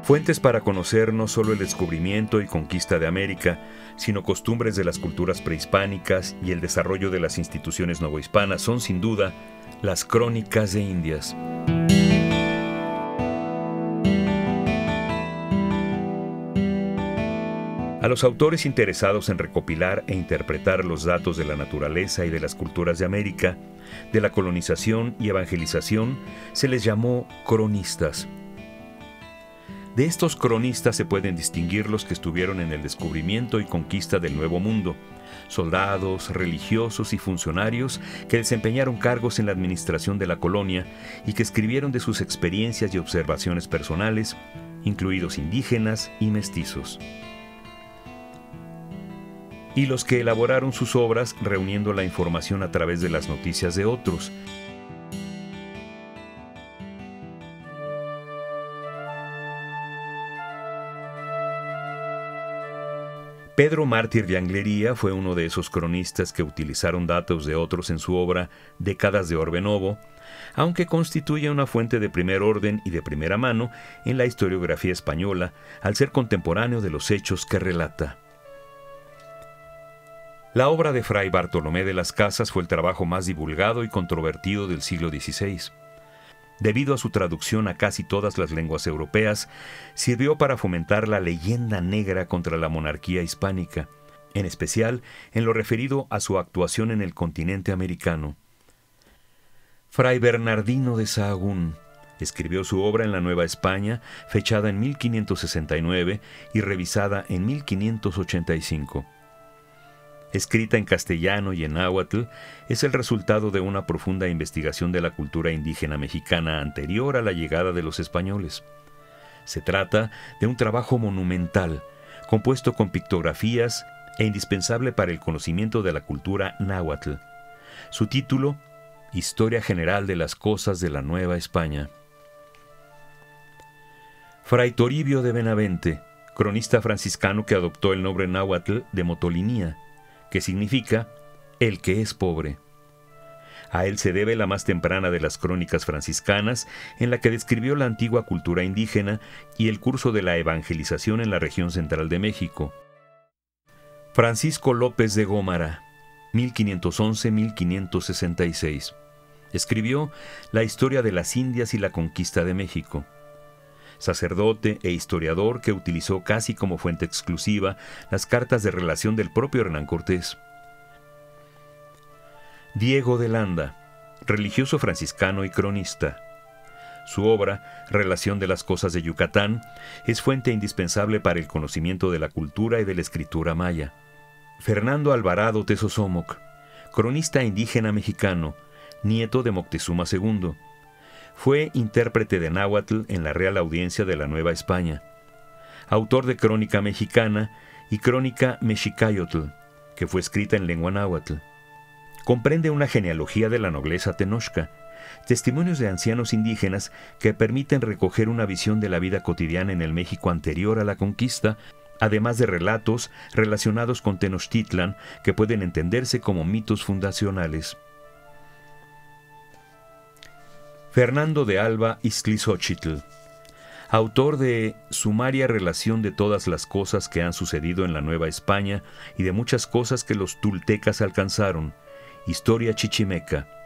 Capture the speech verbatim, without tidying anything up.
Fuentes para conocer no solo el descubrimiento y conquista de América, sino costumbres de las culturas prehispánicas y el desarrollo de las instituciones novohispanas son, sin duda, las Crónicas de Indias. A los autores interesados en recopilar e interpretar los datos de la naturaleza y de las culturas de América, de la colonización y evangelización, se les llamó cronistas. De estos cronistas se pueden distinguir los que estuvieron en el descubrimiento y conquista del Nuevo Mundo, soldados, religiosos y funcionarios que desempeñaron cargos en la administración de la colonia y que escribieron de sus experiencias y observaciones personales, incluidos indígenas y mestizos. Y los que elaboraron sus obras reuniendo la información a través de las noticias de otros. Pedro Mártir de Anglería fue uno de esos cronistas que utilizaron datos de otros en su obra Décadas de Orbe Novo, aunque constituye una fuente de primer orden y de primera mano en la historiografía española, al ser contemporáneo de los hechos que relata. La obra de Fray Bartolomé de las Casas fue el trabajo más divulgado y controvertido del siglo dieciséis. Debido a su traducción a casi todas las lenguas europeas, sirvió para fomentar la leyenda negra contra la monarquía hispánica, en especial en lo referido a su actuación en el continente americano. Fray Bernardino de Sahagún escribió su obra en la Nueva España, fechada en mil quinientos sesenta y nueve y revisada en mil quinientos ochenta y cinco. Escrita en castellano y en náhuatl, es el resultado de una profunda investigación de la cultura indígena mexicana anterior a la llegada de los españoles. Se trata de un trabajo monumental, compuesto con pictografías e indispensable para el conocimiento de la cultura náhuatl. Su título, Historia General de las Cosas de la Nueva España. Fray Toribio de Benavente, cronista franciscano que adoptó el nombre náhuatl de Motolinía, que significa el que es pobre. A él se debe la más temprana de las crónicas franciscanas, en la que describió la antigua cultura indígena y el curso de la evangelización en la región central de México. Francisco López de Gómara, mil quinientos once a mil quinientos sesenta y seis, escribió la historia de las Indias y la conquista de México. Sacerdote e historiador que utilizó casi como fuente exclusiva las cartas de relación del propio Hernán Cortés. Diego de Landa, religioso franciscano y cronista. Su obra, Relación de las Cosas de Yucatán, es fuente indispensable para el conocimiento de la cultura y de la escritura maya. Fernando Alvarado Tezosomoc, cronista indígena mexicano, nieto de Moctezuma segundo. Fue intérprete de náhuatl en la Real Audiencia de la Nueva España. Autor de Crónica Mexicana y Crónica Mexicayotl, que fue escrita en lengua náhuatl. Comprende una genealogía de la nobleza tenochca, testimonios de ancianos indígenas que permiten recoger una visión de la vida cotidiana en el México anterior a la conquista, además de relatos relacionados con Tenochtitlan que pueden entenderse como mitos fundacionales. Fernando de Alba Ixtlilxóchitl, autor de Sumaria relación de todas las cosas que han sucedido en la Nueva España y de muchas cosas que los toltecas alcanzaron, Historia Chichimeca,